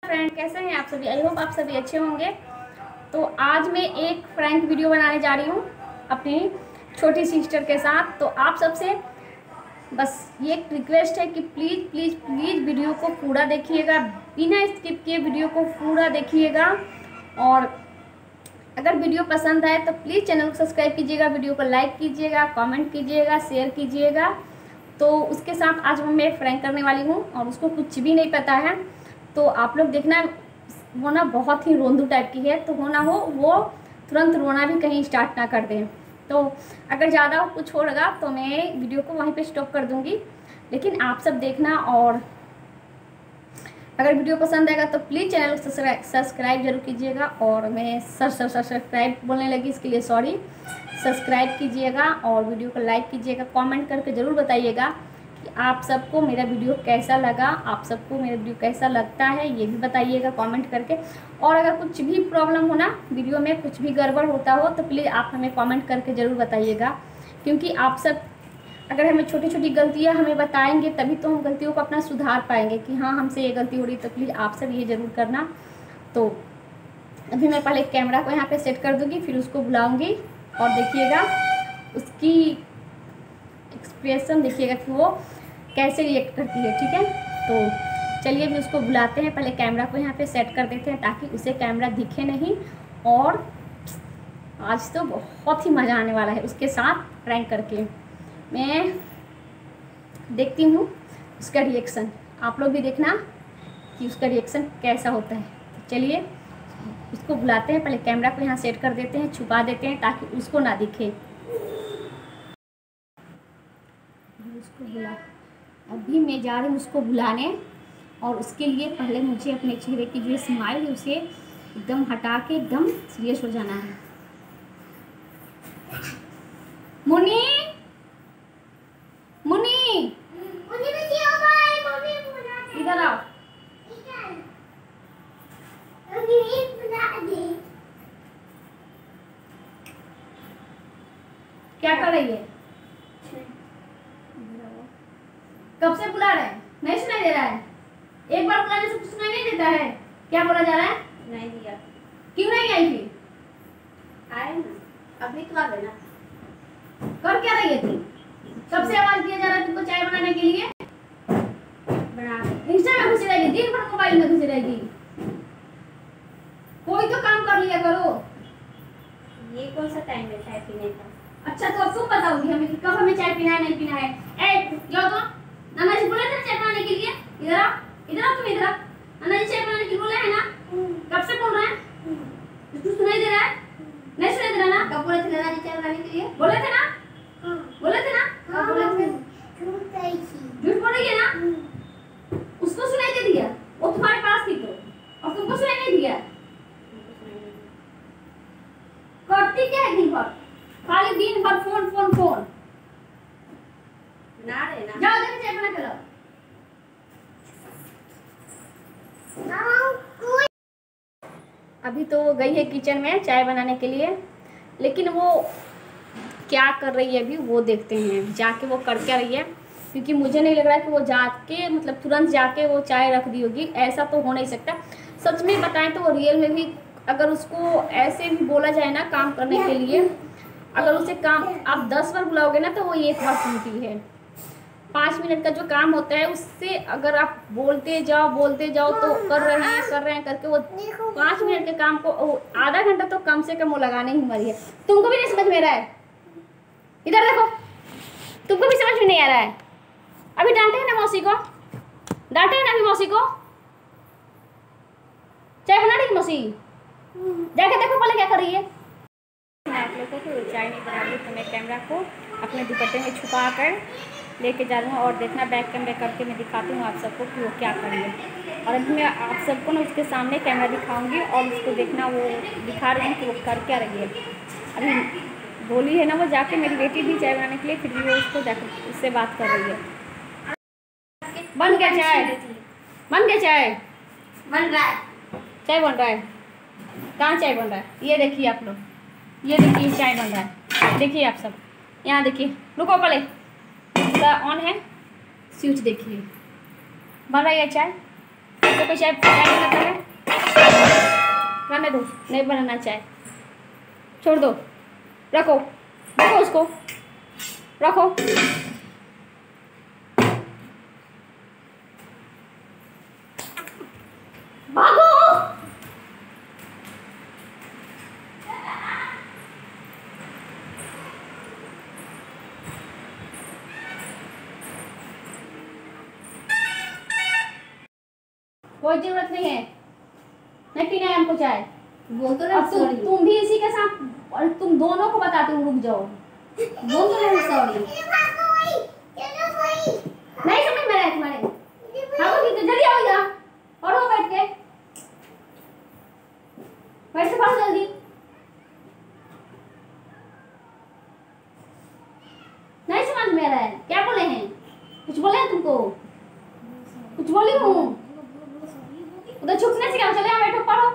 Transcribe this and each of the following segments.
Friend, कैसे हैं आप सभी? आई होप आप सभी अच्छे होंगे। तो आज मैं एक प्रैंक वीडियो बनाने जा रही हूँ अपनी छोटी सिस्टर के साथ। तो आप सबसे बस ये एक रिक्वेस्ट है कि प्लीज़ प्लीज़ प्लीज़ वीडियो को पूरा देखिएगा, बिना स्किप किए वीडियो को पूरा देखिएगा। और अगर वीडियो पसंद आए तो प्लीज़ चैनल को सब्सक्राइब कीजिएगा, वीडियो को लाइक कीजिएगा, कमेंट कीजिएगा, शेयर कीजिएगा। तो उसके साथ आज मैं एक प्रैंक करने वाली हूँ और उसको कुछ भी नहीं पता है। तो आप लोग देखना, वो ना बहुत ही रोंदू टाइप की है, तो हो ना हो वो तुरंत रोना भी कहीं स्टार्ट ना कर दें। तो अगर ज़्यादा कुछ हो लगा तो मैं वीडियो को वहीं पे स्टॉप कर दूँगी, लेकिन आप सब देखना। और अगर वीडियो पसंद आएगा तो प्लीज़ चैनल को सब्सक्राइब जरूर कीजिएगा। और मैं सब्सक्राइब बोलने लगी, इसके लिए सॉरी। सब्सक्राइब कीजिएगा और वीडियो को लाइक कीजिएगा, कमेंट करके ज़रूर बताइएगा कि आप सबको मेरा वीडियो कैसा लगा, आप सबको मेरा वीडियो कैसा लगता है, ये भी बताइएगा कमेंट करके। और अगर कुछ भी प्रॉब्लम हो ना, वीडियो में कुछ भी गड़बड़ होता हो तो प्लीज़ आप हमें कमेंट करके ज़रूर बताइएगा, क्योंकि आप सब अगर हमें छोटी छोटी गलतियाँ हमें बताएंगे तभी तो हम गलतियों को अपना सुधार पाएंगे कि हाँ हमसे ये गलती हो रही। तो प्लीज़ आप सब ये ज़रूर करना। तो अभी मैं पहले कैमरा को यहाँ पे सेट कर दूँगी, फिर उसको बुलाऊँगी और देखिएगा उसकी एक्सप्रेशन देखिएगा कि वो कैसे रिएक्ट करती है, ठीक है। तो चलिए अभी उसको बुलाते हैं। पहले कैमरा को यहाँ पे सेट कर देते हैं ताकि उसे कैमरा दिखे नहीं। और आज तो बहुत ही मज़ा आने वाला है उसके साथ प्रैंक करके। मैं देखती हूँ उसका रिएक्शन, आप लोग भी देखना कि उसका रिएक्शन कैसा होता है। तो चलिए उसको बुलाते हैं। पहले कैमरा को यहाँ सेट कर देते हैं, छुपा देते हैं ताकि उसको ना दिखे। उसको बुला, अभी मैं जा रही हूँ उसको बुलाने। और उसके लिए पहले मुझे अपने चेहरे की जो स्माइल है उसे एकदम हटा के एकदम सीरियस हो जाना है। मुनी मुनी इधर आओ। क्या कर रही है? कब से बुला रहे हैं? नहीं सुनाई दे रहा है? एक बार बुलाने से कुछ सुनाई नहीं देता है? क्या बोला जा रहा है? नहीं दिया। क्यों नहीं आई थी? आए ना, अभी तो आ गए ना। कर क्या रही थी? कब से आवाज दिया जा रहा है तुमको चाय बनाने के लिए? बना इंस्टा में घुसी रहेगी, दिन भर मोबाइल में घुसी रहेगी। कोई तो काम कर लिया करो। ये कौन सा टाइम है चाय पीने का? अच्छा तो अब तुम बताओगी हमें कि कब हमें चाय पीना है नहीं पीना है। ए जाओ तो, नाना जी बोले थे चाय बनाने के लिए। इधर आओ, इधर आओ, तुम इधर आओ। नाना जी चाय बनाने के लिए बोले है ना? कब से बोल रहे हैं? कुछ सुनाई दे रहा है? नहीं सुनाई दे रहा ना? कब बोले थे नाना जी चाय बनाने के लिए? बोले थे ना? बोले थे ना? कब बोले थे? झूठ बोल रही है ना? उसको सुनाई दे दिया, वो तुम्हारे पास थी तो, और तुमको सुनाई नहीं दिया। करती क्या है दिन भर? खाली दिन भर फोन फोन फोन। ना रे ना। जाओ जल्दी चाय बना के लाओ। अभी तो वो गई है किचन में चाय बनाने के लिए, लेकिन वो क्या कर रही है अभी वो देखते हैं, जाके वो कर क्या रही है। क्योंकि मुझे नहीं लग रहा है कि वो जाके मतलब तुरंत जाके वो चाय रख दी होगी, ऐसा तो हो नहीं सकता। सच में बताएं तो वो रियल में भी अगर उसको ऐसे भी बोला जाए ना काम करने के लिए, अगर उसे काम आप 10 बार बुलाओगे ना तो वो एक बार सुनती है। 5 मिनट का जो काम होता है उससे अगर आप बोलते जाओ तो कर रहे हैं करके वो 5 मिनट के काम को आधा घंटा तो कम से कम वो लगाने ही मरी है। तुमको भी नहीं समझ में रहा है? इधर देखो, तुमको भी समझ में नहीं आ रहा है? अभी डांटे है ना मौसी को, डांटे है ना अभी मौसी को। चाय बना रही मौसी? जाके देखो पहले क्या कर रही है। आप लोगों को चाय नहीं बना रही तो मैं कैमरा को अपने दुपट्टे में छुपा कर लेके जा रही हूँ। और देखना बैक कैमरे करके मैं दिखाती हूँ आप सबको कि वो क्या कर रही है। और अभी मैं आप सबको ना उसके सामने कैमरा दिखाऊंगी और उसको देखना वो दिखा रही है कि वो कर क्या रही है। अभी बोली है ना वो जाके मेरी बेटी भी चाय बनाने के लिए, फिर भी वो उसको जाकर उससे बात कर रही है। बन गया चाय? बन गया चाय? बन रहा है। चाय बन रहा है? कहाँ चाय बन रहा है? ये देखिए आप लोग, ये देखिए चाय बन रहा है। देखिए आप सब यहाँ देखिए, रुको पहले ऑन है स्विच देखिए, बन रही है चाय। तो कोई चाय बनाता है आने दो, नहीं बनाना चाहे, छोड़ दो, रखो रखो उसको, रखो। भागो। कोई जरूरत नहीं है, नहीं पीना है हमको चाय। बोल तो रहे तुम भी इसी के साथ, और तुम दोनों को बताती हूँ, रुक जाओ। बोल तो रहे सॉरी। नहीं समझ में आया तुम्हारे, हाँ जल्दी आओ इधर, पढ़ो बैठ के, बैठ के पढ़ो जल्दी। नहीं समझ में आ रहा है, क्या बोले हैं, कुछ बोले हैं तुमको, कुछ बोली हूँ? उधर छुपने से क्या, चले आओ बैठो पढ़ो।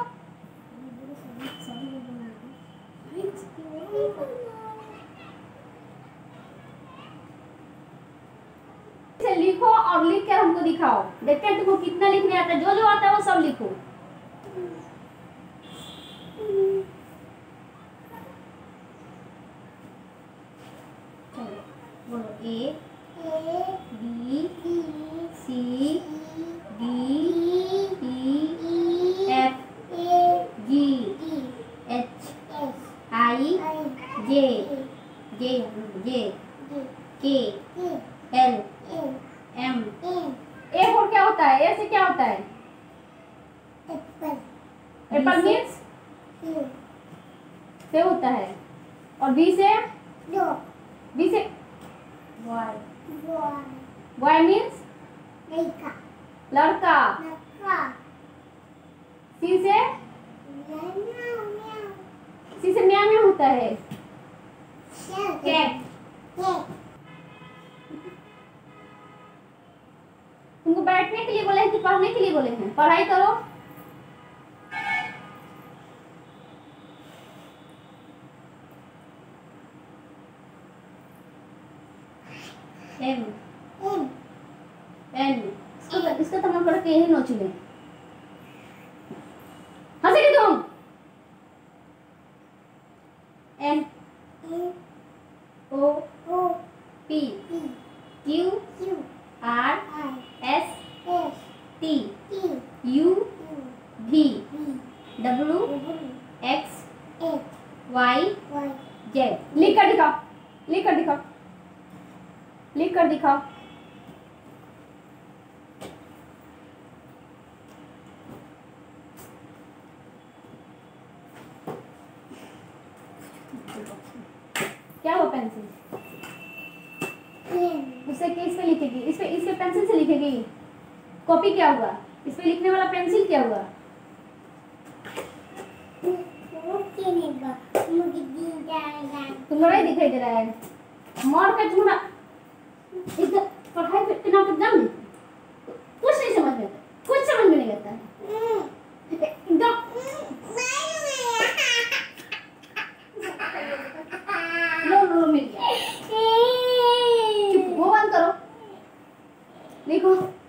लिखो और लिख कर हमको दिखाओ, देखते हैं तुमको कितना लिखने आता है, जो जो आता है वो सब लिखो। चलो बोलो, A B C D E F G H I J J J K L M. A for क्या होता है, ए से क्या होता है? एप्पल मीन्स सेब होता है, और बी से बॉय मीन्स लड़का, सी से म्याऊ म्याऊ होता है, कैट। तुमको बैठने के लिए बोले हैं कि पढ़ने के लिए बोले हैं? पढ़ाई करो। एम एन, इसका तो मन करके यही नोच ले। हंसेगी तुम? N O P Q R S T U V W X Y Z. लिख कर दिखाओ, लिख कर दिखाओ, लिख कर दिखाओ। क्या हुआ पेंसिल? उससे किस पे लिखेगी? इस पे पेंसिल से लिखेगी। कॉपी क्या हुआ? इस पे लिखने वाला पेंसिल क्या हुआ? तुम्हारा ही दिखाई दे रहा है। मार का तुम्हारा इधर पढ़ाई पे इतना एकदम कुछ नहीं समझ में आता, कुछ समझ में नहीं आता है एकदम। लो मिल गया। चुप, वो बंद करो। देखो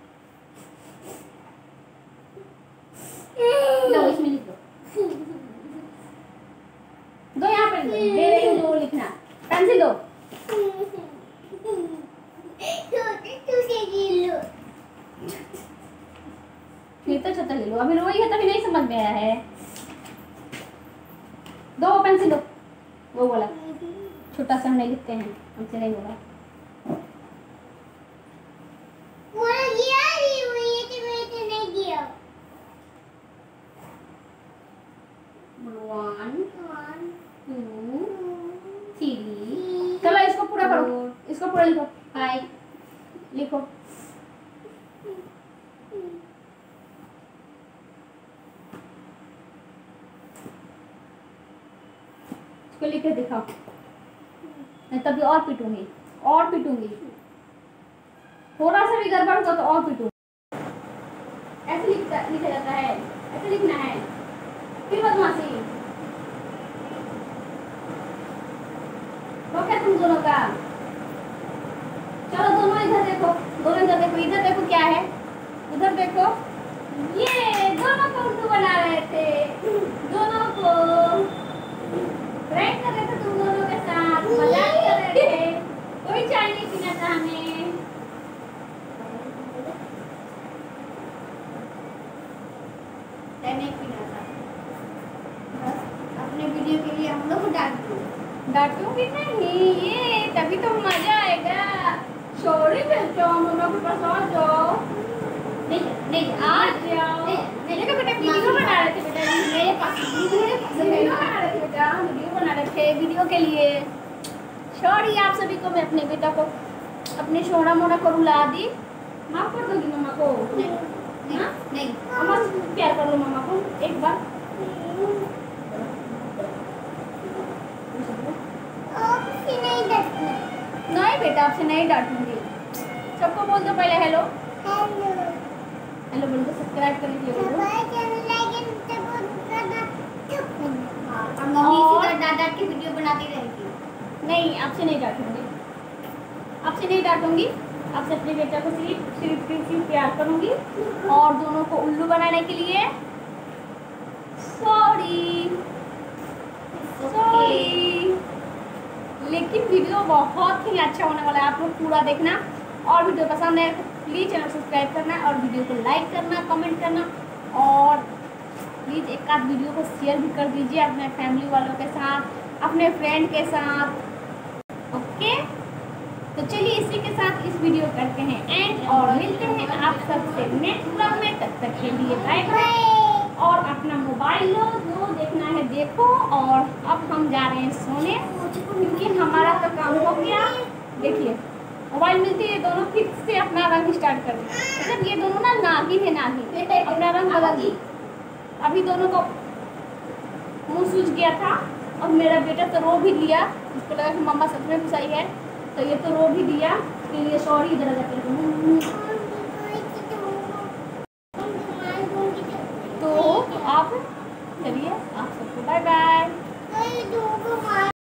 लो, इसमें लिख दो यहाँ पे दे रही हूँ, जो लिखना। पेंसिल दो। फिर तो छोटा ले लो, अभी रोई है तभी नहीं समझ में आया है। दो पेंसिल दो। वो बोला छोटा सा नहीं लिखते हैं, हमसे नहीं बोला। चलो इसको पूरा करो, इसको पूरा लिखो। 5 लिखो। इसको लिख के दिखाओ, नहीं तभी और पीटूंगी, और पीटूंगी। थोड़ा सा भी गड़बड़ होगा तो और पीटूंगी। ऐसे लिखा जाता है, ऐसे लिखना है। फिर बदमाशी तो क्या तुम दोनों का? चलो दोनों इधर देखो, दोनों इधर देखो। इधर देखो क्या है, उधर देखो। ये दोनों को उर्दू बना रहे थे, दोनों चाय नहीं पीना था। बस अपने वीडियो के लिए हम लोग डांटूंगी नहीं, ये तभी तो मजा आएगा। सॉरी बेटा, मम्मा के पास आ जाओ। नहीं नहीं आ जाओ। देखो बेटा, वीडियो बना रहे थे बेटा, मेरे पास वीडियो बना रहे थे बेटा, वीडियो बना रहे थे वीडियो के लिए। सॉरी आप सभी को, मैं अपने बेटा को अपने सोना मोना को रुला दी। माफ कर दोगी मम्मा को? नहीं हाँ? नहीं मम्मा से प्यार कर लो मम्मा को एक बार। नहीं बेटा, आपसे नहीं डांटूंगी। सबको बोल दो पहले हेलो। हेलो बोल दो, सब्सक्राइब करने के लिए बोल दो। मम्मी दादा की वीडियो बनाती रहेगी। नहीं, आपसे नहीं डांटूंगी, आपसे नहीं डांटूंगी। आपसे अपने बेटा को सिर्फ प्यार करूंगी, और दोनों को उल्लू बनाने के लिए सॉरी। लेकिन वीडियो बहुत ही अच्छा होने वाला है, आप लोग पूरा देखना। और वीडियो पसंद है तो प्लीज़ चैनल सब्सक्राइब करना, और वीडियो को लाइक करना, कमेंट करना, और प्लीज़ एक आध वीडियो को शेयर भी कर दीजिए अपने फैमिली वालों के साथ, अपने फ्रेंड के साथ। ओके, तो चलिए इसी के साथ इस वीडियो करते हैं एंड, और मिलते हैं आप सबसे नेक्स्ट ब्लॉग में। तब तक के लिए बाय बाय, और अपना मोबाइल लो, जो देखना है देखो। और अब हम जा रहे हैं सोने, क्योंकि हमारा तो काम हो गया। देखिए मोबाइल मिलती है, दोनों फिर से अपना रंग स्टार्ट कर दिए। मतलब ये दोनों ना नागिन है, नागिन अपना रंग बदल दी। अभी दोनों को मुँह सूझ गया था, और मेरा बेटा तो रो भी लिया, उसको लगा कि मम्मा सच में घुसाई है, तो ये तो रो भी दिया। इसके लिए सॉरी। इधर जाकर तो आप चलिए, आप सबको बाय बाय।